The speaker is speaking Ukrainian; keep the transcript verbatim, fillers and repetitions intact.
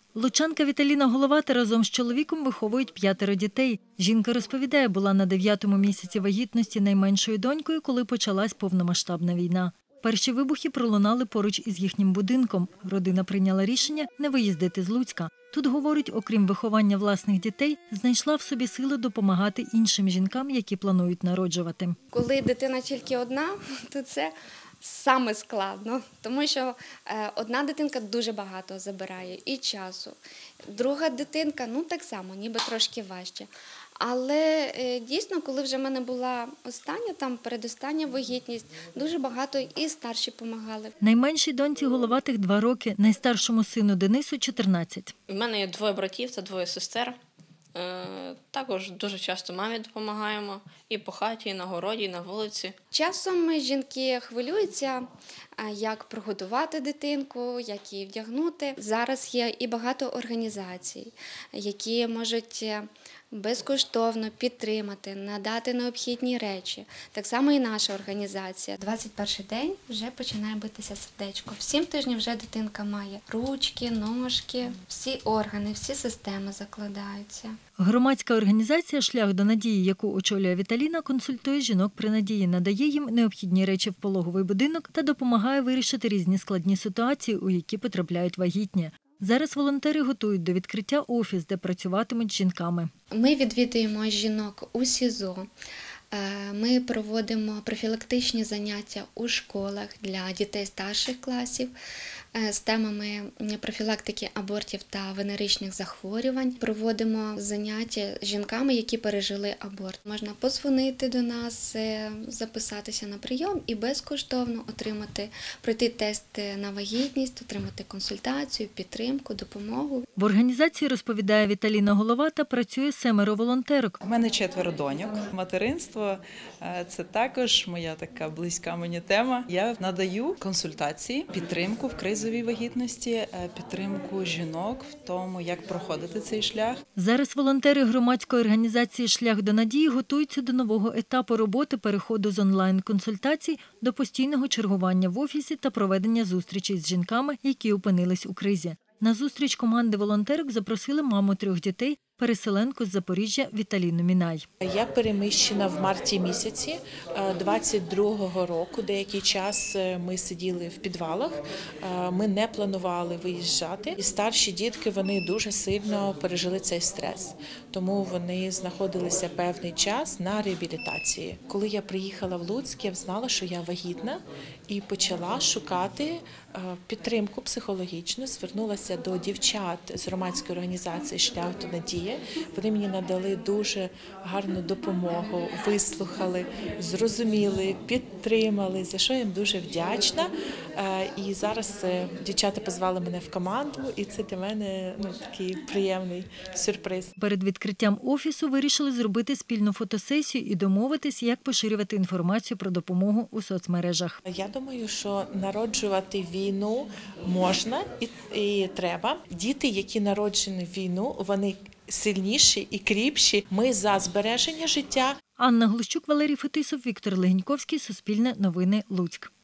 Лучанка Віталіна Головата разом з чоловіком виховують п'ятеро дітей. Жінка розповідає, була на дев'ятому місяці вагітності найменшою донькою, коли почалась повномасштабна війна. Перші вибухи пролунали поруч із їхнім будинком. Родина прийняла рішення не виїздити з Луцька. Тут, говорить, окрім виховання власних дітей, знайшла в собі сили допомагати іншим жінкам, які планують народжувати. Коли дитина тільки одна, то це саме складно, тому що одна дитинка дуже багато забирає і часу. Друга дитинка, ну так само, ніби трошки важче. Але дійсно, коли вже в мене була остання, там передостання вагітність, дуже багато і старші допомагали. Найменшій доньці Головатих два роки, найстаршому сину Денису – чотирнадцять. У мене є двоє братів та двоє сестер. Також дуже часто мамі допомагаємо і по хаті, і на городі, і на вулиці. Часом жінки хвилюються, як прогодувати дитинку, як її вдягнути. Зараз є і багато організацій, які можуть безкоштовно підтримати, надати необхідні речі. Так само і наша організація. двадцять перший день вже починає битися сердечко. В сім тижнів вже дитинка має ручки, ножки, всі органи, всі системи закладаються. Громадська організація «Шлях до надії», яку очолює Віталіна, консультує жінок при надії, надає їм необхідні речі в пологовий будинок та допомагає вирішити різні складні ситуації, у які потрапляють вагітні. Зараз волонтери готують до відкриття офіс, де працюватимуть з жінками. Ми відвідуємо жінок у СІЗО. Ми проводимо профілактичні заняття у школах для дітей старших класів з темами профілактики абортів та венеричних захворювань. Проводимо заняття з жінками, які пережили аборт. Можна подзвонити до нас, записатися на прийом і безкоштовно отримати, пройти тест на вагітність, отримати консультацію, підтримку, допомогу. В організації, розповідає Віталіна Головата, працює семеро волонтерок. У мене четверо доньок. Материнство – це також моя така близька мені тема. Я надаю консультації, підтримку в кризовій вагітності, підтримку жінок в тому, як проходити цей шлях. Зараз волонтери громадської організації «Шлях до надії» готуються до нового етапу роботи переходу з онлайн-консультацій до постійного чергування в офісі та проведення зустрічей з жінками, які опинились у кризі. На зустріч команди волонтерок запросили маму трьох дітей, переселенку з Запоріжжя Віталіну Мінай. Я переміщена в марті місяці двадцять другого року. Деякий час ми сиділи в підвалах, ми не планували виїжджати. І старші дітки, вони дуже сильно пережили цей стрес, тому вони знаходилися певний час на реабілітації. Коли я приїхала в Луцьк, я знала, що я вагітна і почала шукати підтримку психологічну, звернулася до дівчат з громадської організації «Шлях до надії». Вони мені надали дуже гарну допомогу, вислухали, зрозуміли, підтримали, за що я їм дуже вдячна. І зараз дівчата позвали мене в команду, і це для мене ну, такий приємний сюрприз. Перед відкриттям офісу вирішили зробити спільну фотосесію і домовитись, як поширювати інформацію про допомогу у соцмережах. Я думаю, що народжувати війну можна і, і треба. Діти, які народжені в війну, вони сильніші і кріпші. Ми за збереження життя. Анна Глущук, Валерій Фетисов, Віктор Легеньковський, Суспільне новини, Луцьк.